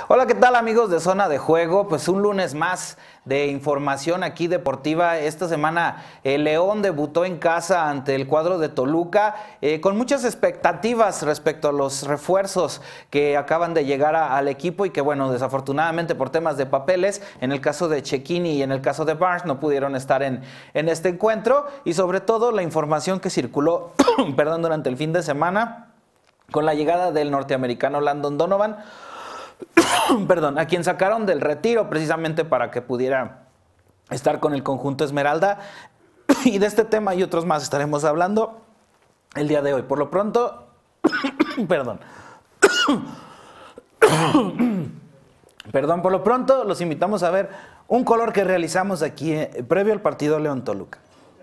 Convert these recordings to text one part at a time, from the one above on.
Hola, ¿qué tal amigos de Zona de Juego? Pues un lunes más de información aquí deportiva. Esta semana el León debutó en casa ante el cuadro de Toluca con muchas expectativas respecto a los refuerzos que acaban de llegar al equipo y que bueno, desafortunadamente por temas de papeles, en el caso de Cecchini y en el caso de Barnes no pudieron estar en este encuentro, y sobre todo la información que circuló perdón, durante el fin de semana con la llegada del norteamericano Landon Donovan, perdón, a quien sacaron del retiro precisamente para que pudiera estar con el conjunto Esmeralda. Y de este tema y otros más estaremos hablando el día de hoy. Por lo pronto, perdón, por lo pronto los invitamos a ver un color que realizamos aquí previo al partido León Toluca.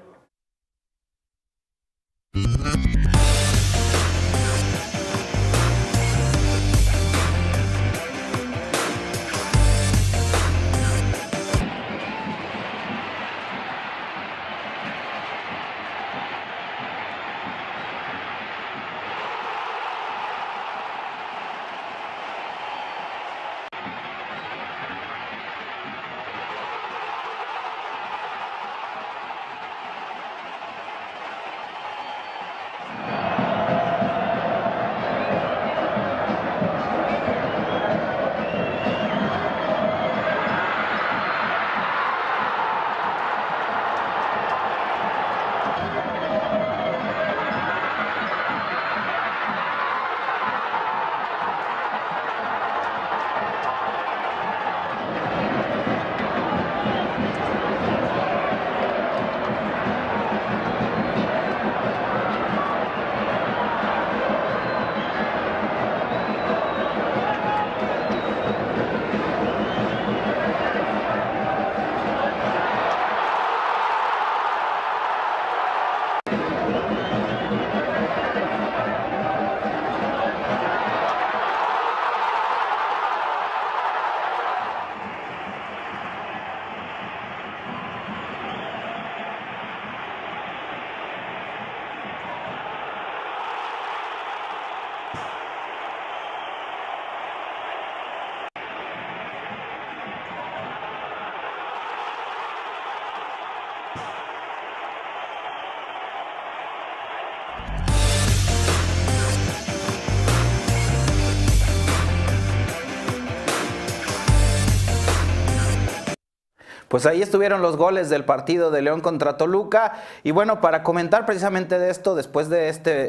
Pues ahí estuvieron los goles del partido de León contra Toluca. Y bueno, para comentar precisamente de esto, después de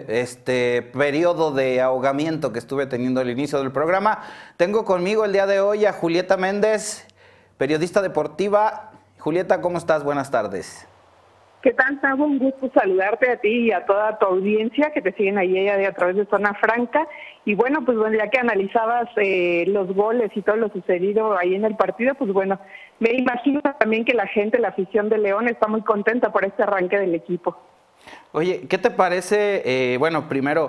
este periodo de ahogamiento que estuve teniendo al inicio del programa, tengo conmigo el día de hoy a Julieta Méndez, periodista deportiva. Julieta, ¿cómo estás? Buenas tardes. ¿Qué tal, Tavo? Un gusto saludarte a ti y a toda tu audiencia que te siguen ahí a través de Zona Franca. Y bueno, pues bueno, ya que analizabas los goles y todo lo sucedido ahí en el partido, pues bueno, me imagino también que la gente, la afición de León está muy contenta por este arranque del equipo. Oye, ¿qué te parece? Bueno, primero,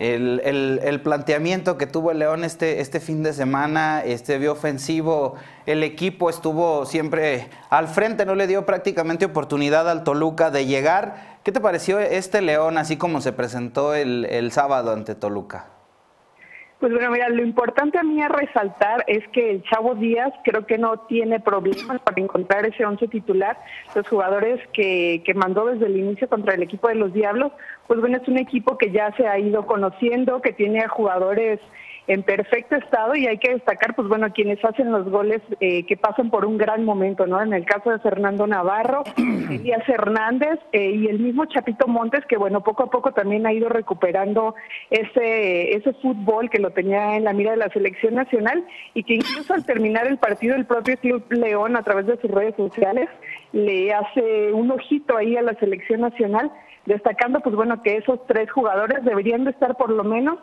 el planteamiento que tuvo el León este fin de semana, vio ofensivo, el equipo estuvo siempre al frente, no le dio prácticamente oportunidad al Toluca de llegar. ¿Qué te pareció este León así como se presentó el sábado ante Toluca? Pues bueno, mira, lo importante a mí a resaltar es que el Chavo Díaz creo que no tiene problemas para encontrar ese 11 titular. Los jugadores que mandó desde el inicio contra el equipo de los Diablos, pues bueno, es un equipo que ya se ha ido conociendo, que tiene a jugadores en perfecto estado, y hay que destacar, pues bueno, quienes hacen los goles que pasan por un gran momento, ¿no? En el caso de Fernando Navarro, Elías Hernández y el mismo Chapito Montes, que bueno, poco a poco también ha ido recuperando ese fútbol que lo tenía en la mira de la selección nacional, y que incluso al terminar el partido el propio Club León a través de sus redes sociales le hace un ojito ahí a la selección nacional, destacando pues bueno que esos tres jugadores deberían de estar por lo menos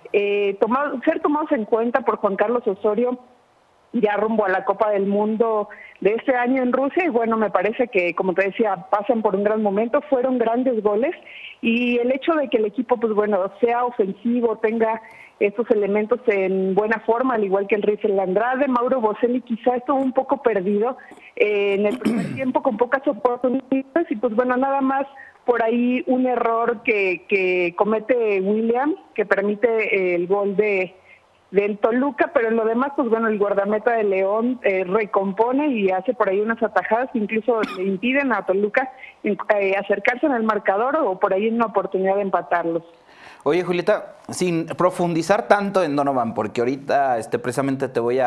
ser tomados en cuenta por Juan Carlos Osorio ya rumbo a la Copa del Mundo de este año en Rusia. Y bueno, me parece que, como te decía, pasan por un gran momento, fueron grandes goles, y el hecho de que el equipo pues bueno sea ofensivo, tenga estos elementos en buena forma, al igual que el Rizel Andrade, Mauro Boselli quizá estuvo un poco perdido en el primer tiempo con pocas oportunidades, y pues bueno, nada más por ahí un error que comete William, que permite el gol de del Toluca, pero en lo demás, pues bueno, el guardameta de León recompone y hace por ahí unas atajadas que incluso le impiden a Toluca acercarse en el marcador o por ahí una oportunidad de empatarlos. Oye, Julieta, sin profundizar tanto en Donovan, porque ahorita precisamente te voy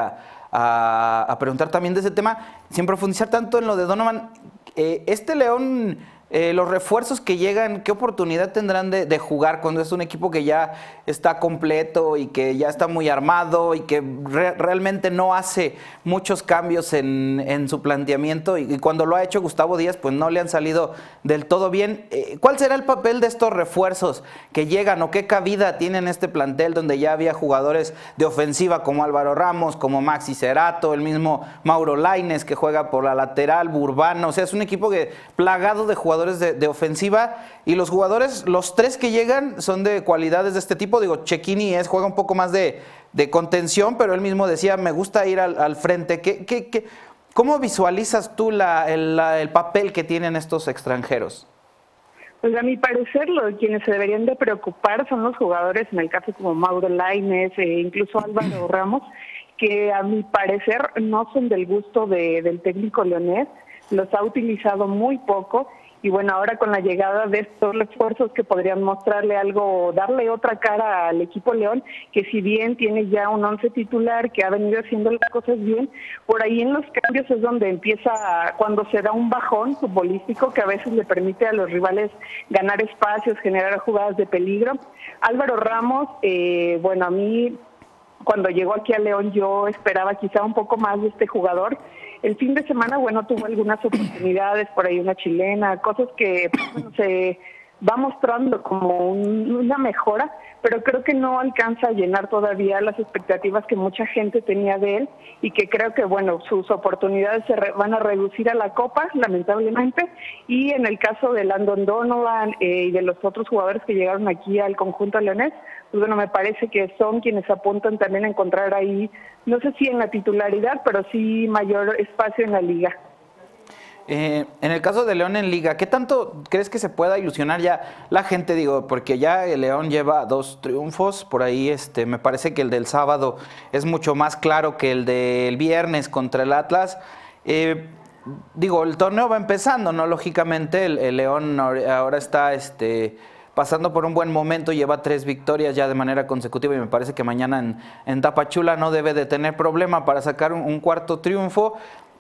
a preguntar también de ese tema, sin profundizar tanto en lo de Donovan, León, los refuerzos que llegan, ¿qué oportunidad tendrán de jugar cuando es un equipo que ya está completo y que ya está muy armado y que realmente no hace muchos cambios en su planteamiento y cuando lo ha hecho Gustavo Díaz pues no le han salido del todo bien? ¿Cuál será el papel de estos refuerzos que llegan o qué cabida tienen este plantel donde ya había jugadores de ofensiva como Álvaro Ramos, como Maxi Cerato, el mismo Mauro Lainez que juega por la lateral, Burbano? O sea, es un equipo plagado de jugadores de ofensiva y los jugadores, los tres que llegan son de cualidades de este tipo. Digo, Cecchini juega un poco más de contención, pero él mismo decía, me gusta ir al frente. ¿Cómo visualizas tú el papel que tienen estos extranjeros? Pues a mi parecer, quienes se deberían de preocupar son los jugadores, en el caso como Mauro Lainez, incluso Álvaro Ramos, que a mi parecer no son del gusto del técnico leonés, los ha utilizado muy poco. Y bueno, ahora con la llegada de estos refuerzos que podrían mostrarle algo, darle otra cara al equipo León, que si bien tiene ya un 11 titular que ha venido haciendo las cosas bien, por ahí en los cambios es donde empieza, cuando se da un bajón futbolístico que a veces le permite a los rivales ganar espacios, generar jugadas de peligro. Álvaro Ramos, bueno, a mí cuando llegó aquí a León yo esperaba quizá un poco más de este jugador. El fin de semana, bueno, tuvo algunas oportunidades, por ahí una chilena, cosas que bueno, se va mostrando como una mejora, pero creo que no alcanza a llenar todavía las expectativas que mucha gente tenía de él y que creo que, bueno, sus oportunidades van a reducir a la Copa, lamentablemente, y en el caso de Landon Donovan y de los otros jugadores que llegaron aquí al conjunto leonés, pues bueno, me parece que son quienes apuntan también a encontrar ahí, no sé si en la titularidad, pero sí mayor espacio en la liga. En el caso de León en Liga, ¿qué tanto crees que se pueda ilusionar ya la gente? Digo, porque ya el León lleva 2 triunfos, por ahí me parece que el del sábado es mucho más claro que el del viernes contra el Atlas. Digo, el torneo va empezando, ¿no? Lógicamente el León ahora está pasando por un buen momento, lleva 3 victorias ya de manera consecutiva y me parece que mañana en Tapachula no debe de tener problema para sacar un cuarto triunfo.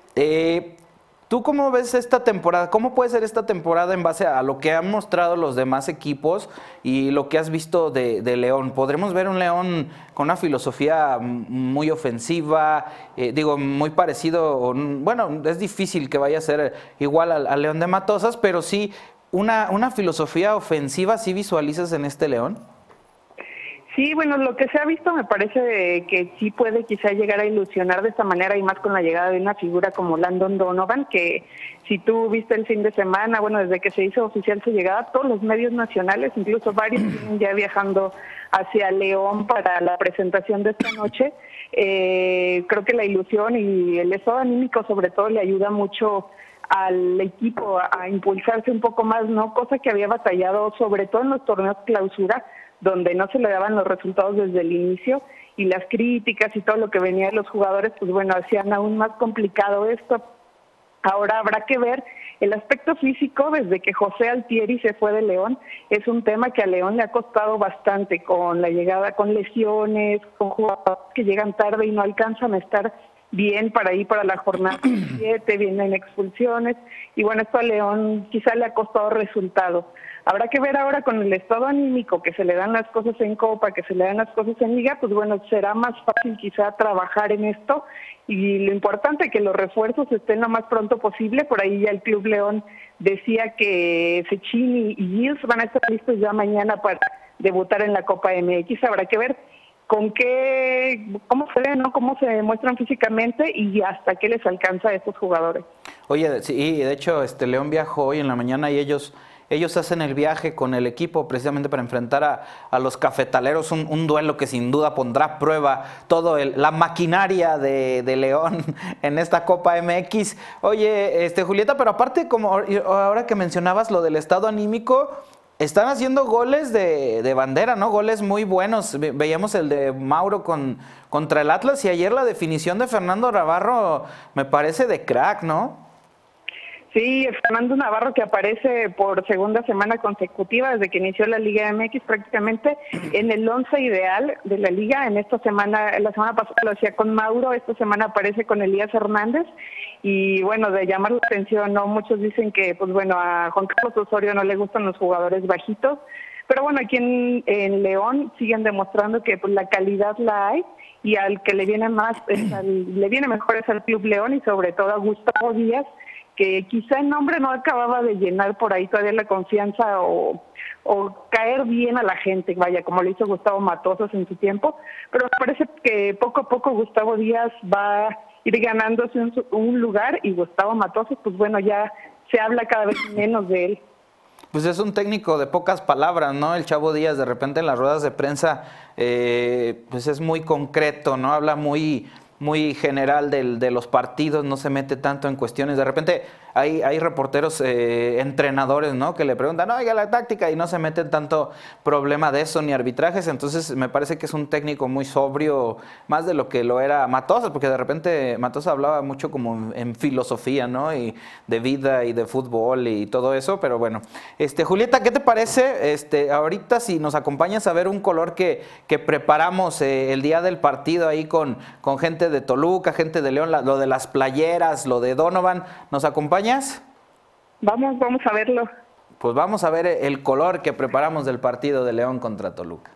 ¿Tú cómo ves esta temporada? ¿Cómo puede ser esta temporada en base a lo que han mostrado los demás equipos y lo que has visto de León? ¿Podremos ver un León con una filosofía muy ofensiva? Digo, muy parecido, bueno, es difícil que vaya a ser igual al León de Matosas, pero sí una filosofía ofensiva, ¿sí visualizas en este León? Sí, bueno, lo que se ha visto me parece que sí puede quizá llegar a ilusionar de esta manera y más con la llegada de una figura como Landon Donovan, que si tú viste el fin de semana, bueno, desde que se hizo oficial su llegada, todos los medios nacionales, incluso varios vienen ya viajando hacia León para la presentación de esta noche. Creo que la ilusión y el estado anímico sobre todo le ayuda mucho al equipo a impulsarse un poco más, ¿no? Cosa que había batallado sobre todo en los torneos clausura, donde no se le daban los resultados desde el inicio y las críticas y todo lo que venía de los jugadores, pues bueno, hacían aún más complicado esto. Ahora habrá que ver el aspecto físico. Desde que José Altieri se fue de León, es un tema que a León le ha costado bastante con la llegada, con lesiones, con jugadores que llegan tarde y no alcanzan a estar bien para ir para la jornada 7, vienen expulsiones y bueno, esto a León quizá le ha costado resultados. Habrá que ver ahora con el estado anímico, que se le dan las cosas en Copa, que se le dan las cosas en Liga, pues bueno, será más fácil quizá trabajar en esto y lo importante es que los refuerzos estén lo más pronto posible. Por ahí ya el Club León decía que Cecchini y Gils van a estar listos ya mañana para debutar en la Copa MX. Habrá que ver cómo se ven, ¿no? Cómo se muestran físicamente y hasta qué les alcanza a estos jugadores. Oye, sí, de hecho León viajó hoy en la mañana y ellos hacen el viaje con el equipo precisamente para enfrentar a los cafetaleros, un duelo que sin duda pondrá a prueba toda la maquinaria de León en esta Copa MX. Oye, Julieta, pero aparte, como ahora que mencionabas lo del estado anímico, Están haciendo goles de bandera, ¿no? Goles muy buenos. Veíamos el de Mauro contra el Atlas y ayer la definición de Fernando Navarro me parece de crack, ¿no? Sí, Fernando Navarro, que aparece por segunda semana consecutiva desde que inició la Liga MX, prácticamente en el 11 ideal de la Liga. En esta semana, la semana pasada lo hacía con Mauro, esta semana aparece con Elías Hernández. Y bueno, de llamar la atención, ¿no? Muchos dicen que, pues bueno, a Juan Carlos Osorio no le gustan los jugadores bajitos, pero bueno, aquí en León siguen demostrando que pues la calidad la hay, y al que le viene le viene mejor es al Club León, y sobre todo a Gustavo Díaz, que quizá el nombre no acababa de llenar por ahí todavía la confianza o caer bien a la gente, vaya, como lo hizo Gustavo Matosas en su tiempo, pero parece que poco a poco Gustavo Díaz va a ir ganándose un lugar, y Gustavo Matosas, pues bueno, ya se habla cada vez menos de él. Pues es un técnico de pocas palabras, ¿no? El Chavo Díaz de repente en las ruedas de prensa pues es muy concreto, ¿no? Habla muy general de los partidos, no se mete tanto en cuestiones. De repente hay reporteros, entrenadores, ¿no? Que le preguntan, oiga, la táctica, y no se meten tanto problema de eso ni arbitrajes. Entonces me parece que es un técnico muy sobrio, más de lo que lo era Matosas, porque de repente Matosas hablaba mucho como en filosofía, ¿no? Y de vida y de fútbol y todo eso. Pero bueno, Julieta, ¿qué te parece? Ahorita si nos acompañas a ver un color que preparamos el día del partido ahí con gente de Toluca, gente de León, lo de las playeras, lo de Donovan, ¿nos acompañas? Vamos a verlo. Pues vamos a ver el color que preparamos del partido de León contra Toluca.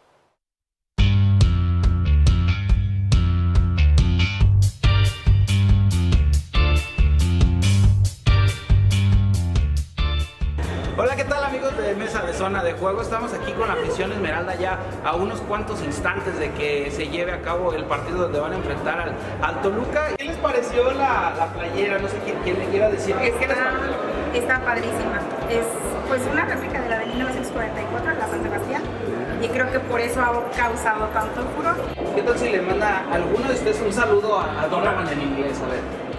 Hola, ¿qué tal, amigos de Mesa de Zona de Juego? Estamos aquí con la afición Esmeralda ya a unos cuantos instantes de que se lleve a cabo el partido donde van a enfrentar al Toluca. ¿Qué les pareció la playera? No sé quién le quiera decir. Está padrísima. Es pues una réplica de la de 1944, la San Sebastián, y creo que por eso ha causado tanto furor. ¿Qué tal si le manda a alguno de ustedes un saludo a Donovan en inglés? A ver.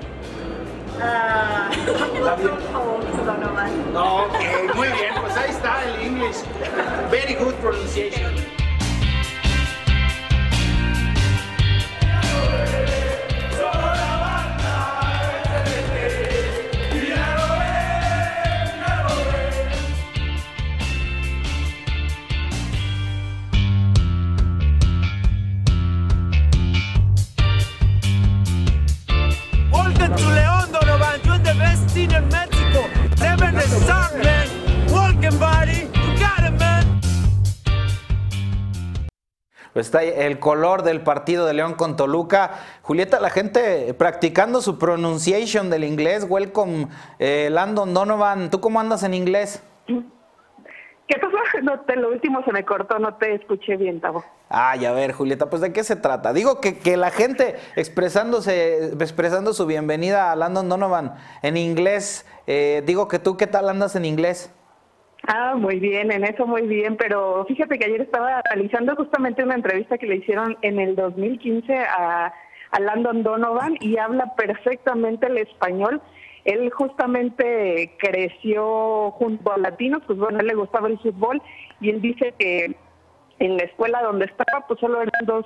No, ok, muy bien, pues ahí está el English. Very good pronunciation. Welcome to León, Donovan. You're the best team in Mexico. Never the start, man. Welcome, buddy. You got it, man. Pues está ahí el color del partido de León con Toluca. Julieta, la gente practicando su pronunciation del inglés. Welcome, Landon Donovan. ¿Tú cómo andas en inglés? ¿Qué pasó? Lo último se me cortó, no te escuché bien, Tavo. Ay, a ver, Julieta, pues ¿de qué se trata? Digo que la gente expresando su bienvenida a Landon Donovan en inglés. Digo que tú, ¿qué tal andas en inglés? Muy bien, en eso muy bien, pero fíjate que ayer estaba realizando justamente una entrevista que le hicieron en el 2015 a Landon Donovan, y habla perfectamente el español. Él justamente creció junto a latinos, pues bueno, a él le gustaba el fútbol, y él dice que en la escuela donde estaba, pues solo eran dos,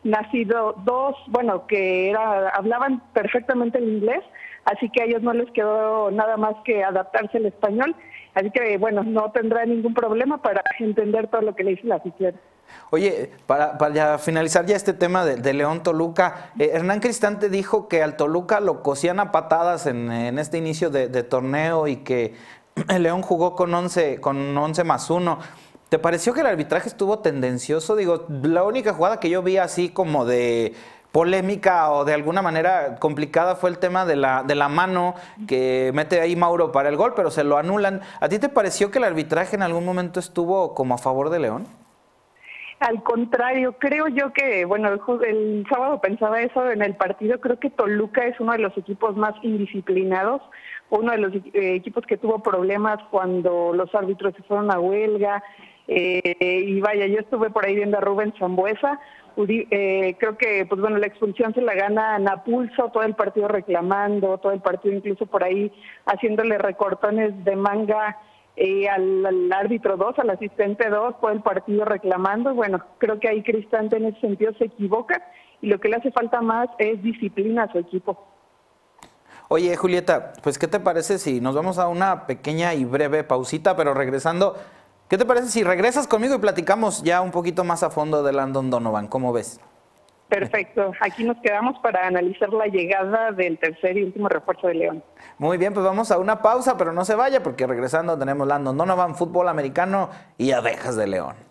que hablaban perfectamente el inglés, así que a ellos no les quedó nada más que adaptarse al español, así que bueno, no tendrá ningún problema para entender todo lo que le dice la afición. Oye, para finalizar ya este tema de León Toluca, Hernán Cristante dijo que al Toluca lo cosían a patadas en este inicio de torneo, y que el León jugó con 11 más 1. ¿Te pareció que el arbitraje estuvo tendencioso? Digo, la única jugada que yo vi así como de polémica o de alguna manera complicada fue el tema de la mano que mete ahí Mauro para el gol, pero se lo anulan. ¿A ti te pareció que el arbitraje en algún momento estuvo como a favor de León? Al contrario, creo yo que, bueno, el sábado pensaba eso en el partido. Creo que Toluca es uno de los equipos más indisciplinados, uno de los equipos que tuvo problemas cuando los árbitros se fueron a huelga. Y vaya, yo estuve por ahí viendo a Rubén Sambueza. Creo que, pues bueno, la expulsión se la gana Napulso, todo el partido reclamando, todo el partido incluso por ahí haciéndole recortones de manga al árbitro 2, al asistente 2 por el partido reclamando. Bueno, creo que ahí Cristante en ese sentido se equivoca y lo que le hace falta más es disciplina a su equipo. Oye, Julieta, pues ¿qué te parece si nos vamos a una pequeña y breve pausita, pero regresando, ¿qué te parece si regresas conmigo y platicamos ya un poquito más a fondo de Landon Donovan? ¿Cómo ves? Perfecto, aquí nos quedamos para analizar la llegada del tercer y último refuerzo de León. Muy bien, pues vamos a una pausa, pero no se vaya porque regresando tenemos Landon Donovan, fútbol americano y Abejas de León.